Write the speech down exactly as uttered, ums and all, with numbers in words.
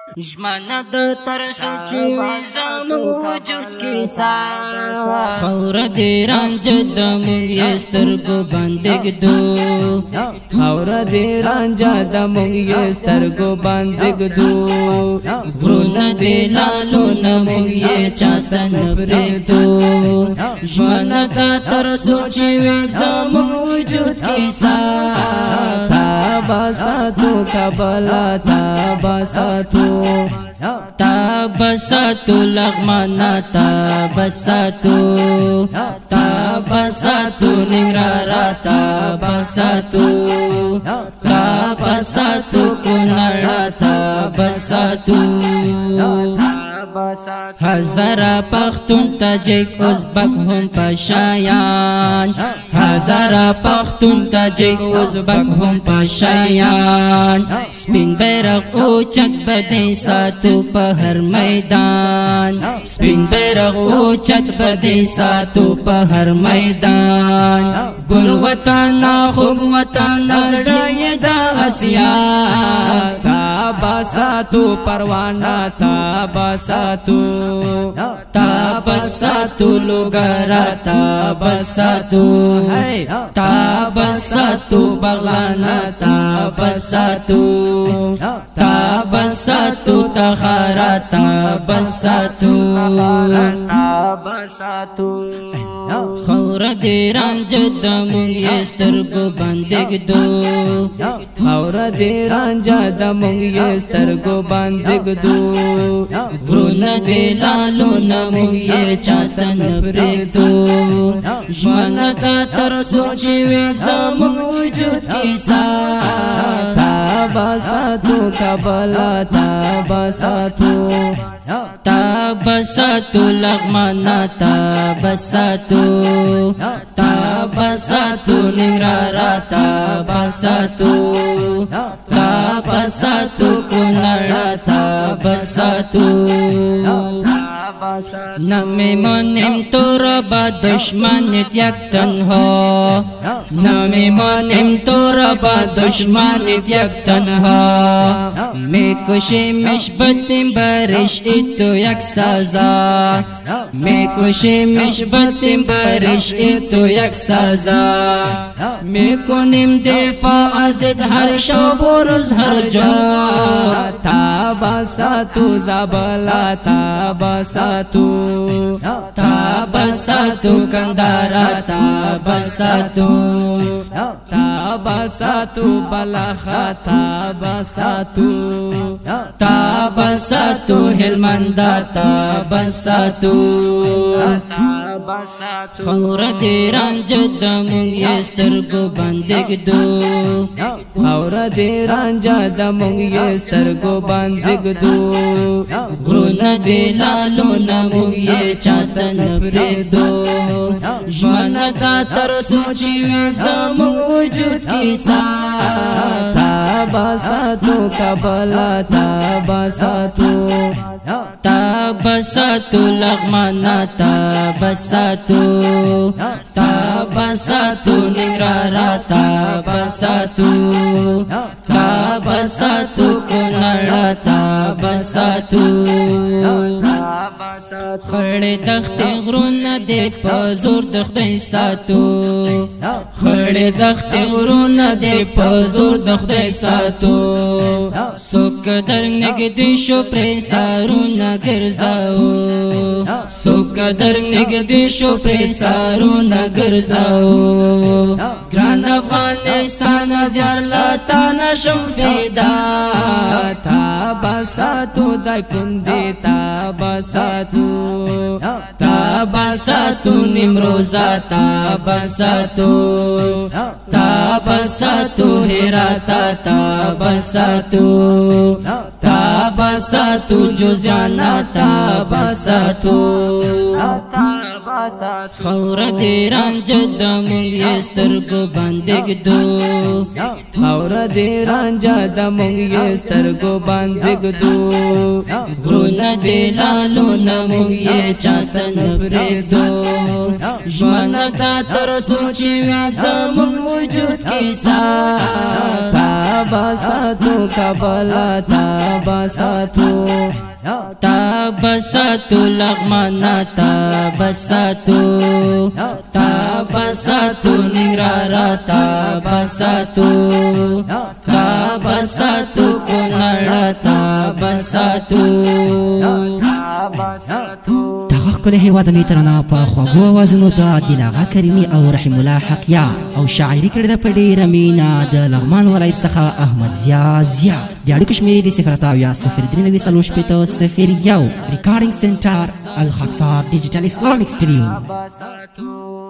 ژمنه د ترس چې وي زموږ وجود کې ساه خاوره دې رانجه د موږ یې سترګو باندې ږدو خاوره دې رانجه د موږ یې سترګو باندې ږدو غرونه دې لالونه موږ یې چاته نه پرېږدو ژمنه د ترس چې وي زموږ وجود کې ساه تابا ساتو کابلا تابا ساتو تابساتو لغمانا تابساتو تابساتو ننگرارا تابساتو تابساتو کنڑا تابساتو ہزارہ پختون تاجک ازبک ہم پشایان ہزارہ پختون تاجک ازبک ہم پشایان سپین بیرق اوچت بدے ساتو پہر میدان سپین بیرق اوچت بدے ساتو پہر میدان گل وطانا خوب وطانا زائدہ اسیان تابا ساتو پروانا تابا ساتو تابا ساتو لوگارا تابا ساتو تابا ساتو بغلانا تابا ساتو تابا ساتو تخارا تابا ساتو تابا ساتو خاوره دې رانجه د موږ یې سترګو باندې ږدو خاوره دې رانجه د موږ یې سترګو باندې ږدو غرونه دې لالونه موږ یې چاته نه پرېږدو ژمنه د ترسو چې وي زموږ وجود کې ساه تابا ساتو کابلا تابا ساتو تابساتو لغمانا تابساتو تابساتو ننگرارا تابساتو تابساتو کنڑا تابساتو نمی منیم تو ربا دشمنیت یک تنها نمی منیم تو ربا دشمنیت یک تنها می کشیمش بدیم برش ای تو یک سزا می کشیمش بدیم برش ای تو یک سزا می کنیم دفاع ازت هر شب و روز هر جا تابا ساتو زبالا تابا ساتو تابا ساتو کندارا تابا ساتو تابا ساتو بلاخا تابا ساتو تابا ساتو هلمندا تابا ساتو خاوره دې رانجه د موږ یې سترګو باندې ږدو خاوره دې رانجه د موږ یې سترګو باندې ږدو غرونه دې لالونه موږ یې چاته نه پرېږدو ژمنه دا ترسو چې وي زموږ وجود کې ساه تابا ساتو کابلا تابا ساتو تابساتو لغمانا تابساتو تابساتو ننگرارا تابساتو تابساتو کنڑا تابساتو خړې دښتې غرونه دې په زور د خدای ساتو خړې دښتې غرونه دې په زور د خدای ساتو څوک در نږدې شو پرې سارونه ګرځاو څوک در نږدې شو پرې سارونه ګرځاو ګران افغانستان زیارلا تا نشم فدا تابا ساتو د کندې تابا ساتو تابا ساتو نیمروزا تابا ساتو تابا ساتو هراتا تابا ساتو تابا ساتو جوز جانا تابا ساتو خاوره دې رانجه د موږ یې سترګو باندې ږدو خاوره دې رانجه د موږ یې سترګو باندې ږدو غرونه دې لالونه موږ یې چاته نه پرېږدو ژمنه دا ترسو چې وي زموږ وجود کې ساه تابا ساتو کابل تا بساتو تا بساتو لغمانا تا بساتو تا بساتو نگرارا تا بساتو تا بساتو کنڑا تا بساتو دغه ښکلی هېوادنۍ ترانه په خوږو اوازونو د دلاغه کریمي او رحیم الله حقیه او شاعري کړې ده په ډېره مینه د لغمان ولایت څخه احمد ضیا ضیا د اړیکو شمېرې د صفر اته اویا صفر درې نوي څلور شپېته صفر یو ریکارډینګ سنټر الخاکسار ډیجیټل اسلامک سټوډیو